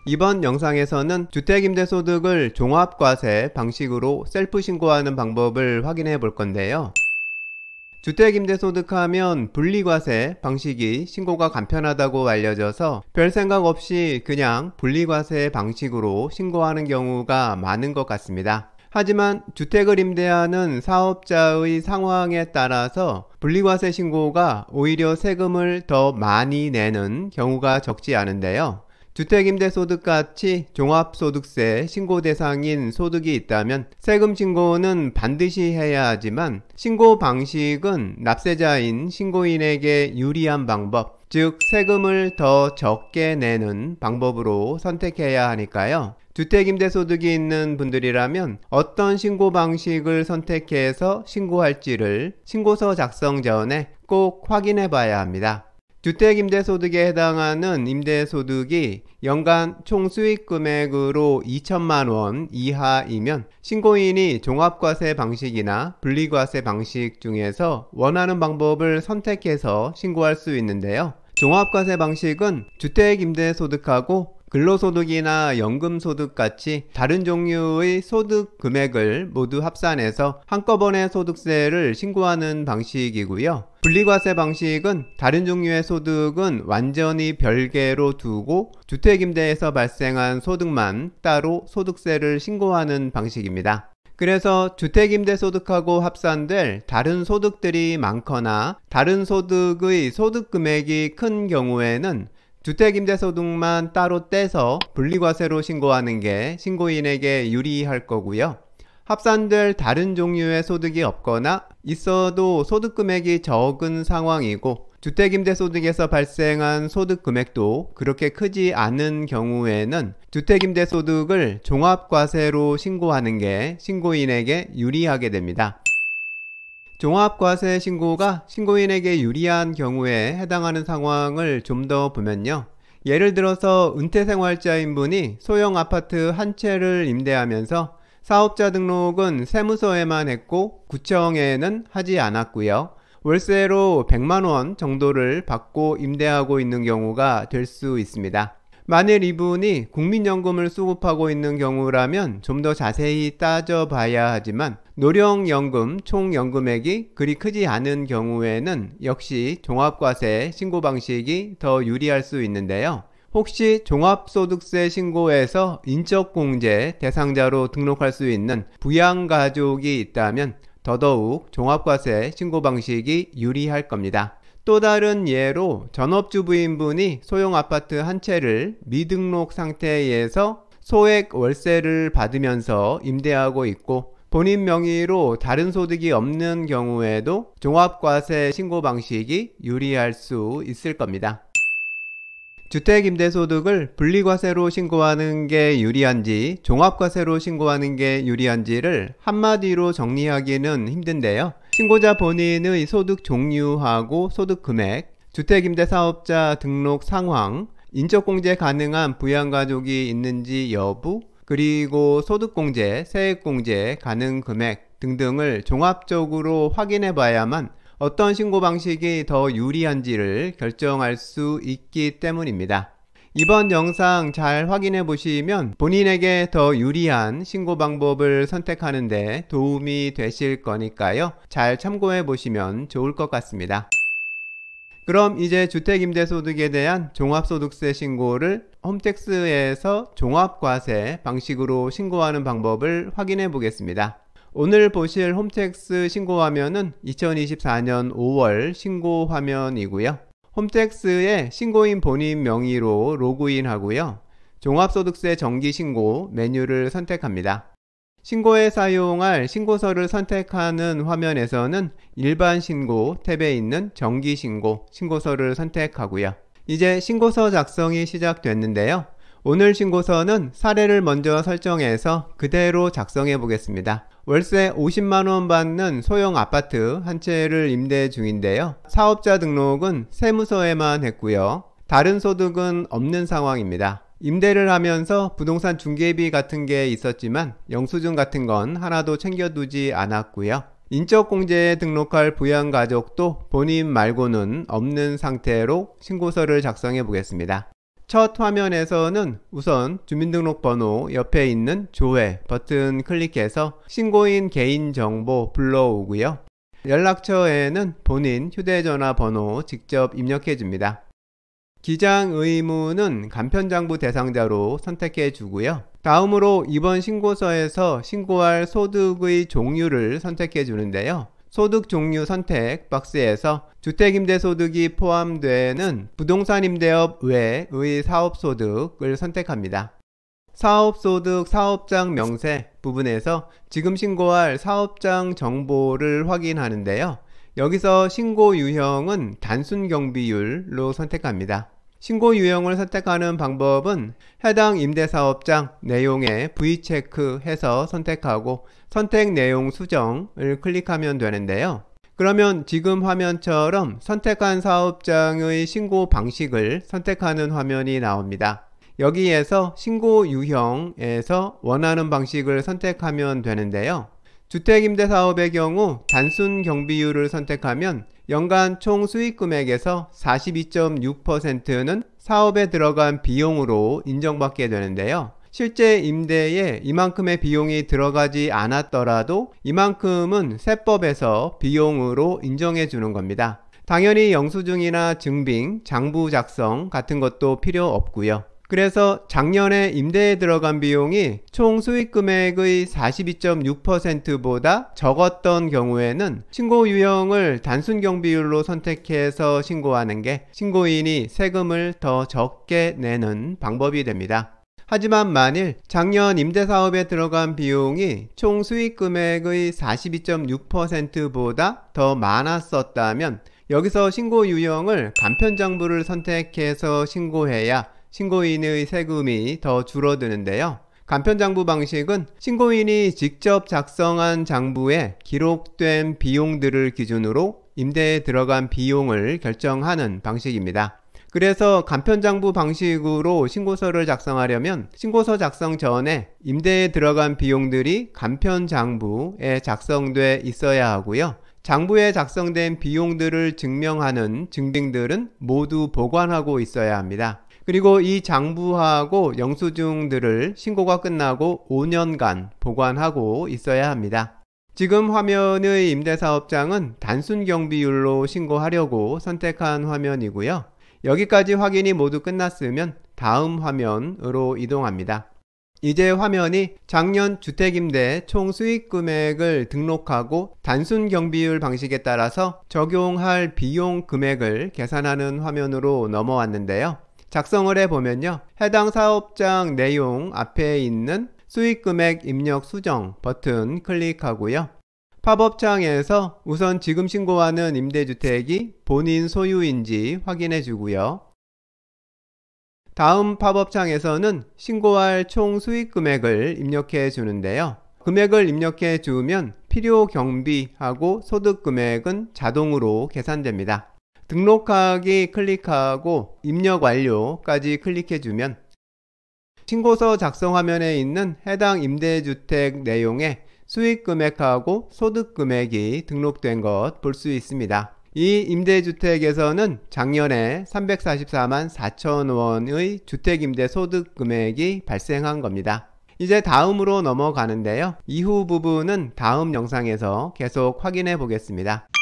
이번 영상에서는 주택임대소득을 종합과세 방식으로 셀프 신고하는 방법을 확인해 볼 건데요. 주택임대소득하면 분리과세 방식이 신고가 간편하다고 알려져서 별 생각 없이 그냥 분리과세 방식으로 신고하는 경우가 많은 것 같습니다. 하지만 주택을 임대하는 사업자의 상황에 따라서 분리과세 신고가 오히려 세금을 더 많이 내는 경우가 적지 않은데요. 주택임대소득같이 종합소득세 신고 대상인 소득이 있다면 세금 신고는 반드시 해야 하지만 신고 방식은 납세자인 신고인에게 유리한 방법, 즉 세금을 더 적게 내는 방법으로 선택해야 하니까요. 주택임대소득이 있는 분들이라면 어떤 신고 방식을 선택해서 신고할지를 신고서 작성 전에 꼭 확인해 봐야 합니다. 주택임대소득에 해당하는 임대소득이 연간 총 수익금액으로 2천만원 이하이면 신고인이 종합과세 방식이나 분리과세 방식 중에서 원하는 방법을 선택해서 신고할 수 있는데요. 종합과세 방식은 주택임대소득하고 근로소득이나 연금소득 같이 다른 종류의 소득 금액을 모두 합산해서 한꺼번에 소득세를 신고하는 방식이고요. 분리과세 방식은 다른 종류의 소득은 완전히 별개로 두고 주택임대에서 발생한 소득만 따로 소득세를 신고하는 방식입니다. 그래서 주택임대소득하고 합산될 다른 소득들이 많거나 다른 소득의 소득금액이 큰 경우에는 주택임대소득만 따로 떼서 분리과세로 신고하는 게 신고인에게 유리할 거고요. 합산될 다른 종류의 소득이 없거나 있어도 소득금액이 적은 상황이고 주택임대소득에서 발생한 소득금액도 그렇게 크지 않은 경우에는 주택임대소득을 종합과세로 신고하는 게 신고인에게 유리하게 됩니다. 종합과세 신고가 신고인에게 유리한 경우에 해당하는 상황을 좀 더 보면요. 예를 들어서 은퇴생활자인 분이 소형 아파트 한 채를 임대하면서 사업자 등록은 세무서에만 했고 구청에는 하지 않았고요. 월세로 100만원 정도를 받고 임대하고 있는 경우가 될 수 있습니다. 만일 이분이 국민연금을 수급하고 있는 경우라면 좀 더 자세히 따져봐야 하지만 노령연금 총연금액이 그리 크지 않은 경우에는 역시 종합과세 신고 방식이 더 유리할 수 있는데요. 혹시 종합소득세 신고에서 인적공제 대상자로 등록할 수 있는 부양가족이 있다면 더더욱 종합과세 신고 방식이 유리할 겁니다. 또 다른 예로 전업주부인분이 소형 아파트 한 채를 미등록 상태에서 소액 월세를 받으면서 임대하고 있고 본인 명의로 다른 소득이 없는 경우에도 종합과세 신고 방식이 유리할 수 있을 겁니다. 주택임대소득을 분리과세로 신고하는 게 유리한지 종합과세로 신고하는 게 유리한지를 한마디로 정리하기는 힘든데요. 신고자 본인의 소득 종류하고 소득 금액, 주택임대사업자 등록 상황, 인적공제 가능한 부양가족이 있는지 여부, 그리고 소득공제, 세액공제 가능 금액 등등을 종합적으로 확인해 봐야만 어떤 신고 방식이 더 유리한지를 결정할 수 있기 때문입니다. 이번 영상 잘 확인해 보시면 본인에게 더 유리한 신고 방법을 선택하는 데 도움이 되실 거니까요. 잘 참고해 보시면 좋을 것 같습니다. 그럼 이제 주택임대소득에 대한 종합소득세 신고를 홈택스에서 종합과세 방식으로 신고하는 방법을 확인해 보겠습니다. 오늘 보실 홈택스 신고 화면은 2024년 5월 신고 화면이고요. 홈택스에 신고인 본인 명의로 로그인 하고요. 종합소득세 정기신고 메뉴를 선택합니다. 신고에 사용할 신고서를 선택하는 화면에서는 일반 신고 탭에 있는 정기신고 신고서를 선택하고요. 이제 신고서 작성이 시작됐는데요. 오늘 신고서는 사례를 먼저 설정해서 그대로 작성해 보겠습니다. 월세 50만원 받는 소형 아파트 한 채를 임대 중인데요. 사업자 등록은 세무서에만 했고요. 다른 소득은 없는 상황입니다. 임대를 하면서 부동산 중개비 같은 게 있었지만 영수증 같은 건 하나도 챙겨두지 않았고요. 인적공제에 등록할 부양가족도 본인 말고는 없는 상태로 신고서를 작성해 보겠습니다. 첫 화면에서는 우선 주민등록번호 옆에 있는 조회 버튼 클릭해서 신고인 개인정보 불러오고요. 연락처에는 본인 휴대전화 번호 직접 입력해 줍니다. 기장 의무는 간편장부 대상자로 선택해 주고요. 다음으로 이번 신고서에서 신고할 소득의 종류를 선택해 주는데요. 소득 종류 선택 박스에서 주택임대소득이 포함되는 부동산 임대업 외의 사업소득을 선택합니다. 사업소득 사업장 명세 부분에서 지금 신고할 사업장 정보를 확인하는데요. 여기서 신고 유형은 단순 경비율로 선택합니다. 신고 유형을 선택하는 방법은 해당 임대사업장 내용에 V체크해서 선택하고 선택 내용 수정을 클릭하면 되는데요. 그러면 지금 화면처럼 선택한 사업장의 신고 방식을 선택하는 화면이 나옵니다. 여기에서 신고 유형에서 원하는 방식을 선택하면 되는데요. 주택임대사업의 경우 단순 경비율을 선택하면 연간 총 수익금액에서 42.6%는 사업에 들어간 비용으로 인정받게 되는데요. 실제 임대에 이만큼의 비용이 들어가지 않았더라도 이만큼은 세법에서 비용으로 인정해 주는 겁니다. 당연히 영수증이나 증빙, 장부 작성 같은 것도 필요 없고요. 그래서 작년에 임대에 들어간 비용이 총 수익금액의 42.6%보다 적었던 경우에는 신고 유형을 단순 경비율로 선택해서 신고하는 게 신고인이 세금을 더 적게 내는 방법이 됩니다. 하지만 만일 작년 임대사업에 들어간 비용이 총 수익금액의 42.6%보다 더 많았었다면 여기서 신고 유형을 간편장부를 선택해서 신고해야 신고인의 세금이 더 줄어드는데요. 간편장부 방식은 신고인이 직접 작성한 장부에 기록된 비용들을 기준으로 임대에 들어간 비용을 결정하는 방식입니다. 그래서 간편장부 방식으로 신고서를 작성하려면 신고서 작성 전에 임대에 들어간 비용들이 간편장부에 작성돼 있어야 하고요. 장부에 작성된 비용들을 증명하는 증빙들은 모두 보관하고 있어야 합니다. 그리고 이 장부하고 영수증들을 신고가 끝나고 5년간 보관하고 있어야 합니다. 지금 화면의 임대사업장은 단순 경비율로 신고하려고 선택한 화면이고요. 여기까지 확인이 모두 끝났으면 다음 화면으로 이동합니다. 이제 화면이 작년 주택임대 총 수익금액을 등록하고 단순 경비율 방식에 따라서 적용할 비용 금액을 계산하는 화면으로 넘어왔는데요. 작성을 해보면요. 해당 사업장 내용 앞에 있는 수익금액 입력 수정 버튼 클릭하고요. 팝업 창에서 우선 지금 신고하는 임대주택이 본인 소유인지 확인해 주고요. 다음 팝업 창에서는 신고할 총 수익금액을 입력해 주는데요. 금액을 입력해 주면 필요 경비하고 소득금액은 자동으로 계산됩니다. 등록하기 클릭하고 입력 완료까지 클릭해주면 신고서 작성 화면에 있는 해당 임대주택 내용에 수익금액하고 소득금액이 등록된 것 볼 수 있습니다. 이 임대주택에서는 작년에 344만 4천 원의 주택임대 소득금액이 발생한 겁니다. 이제 다음으로 넘어가는데요. 이후 부분은 다음 영상에서 계속 확인해 보겠습니다.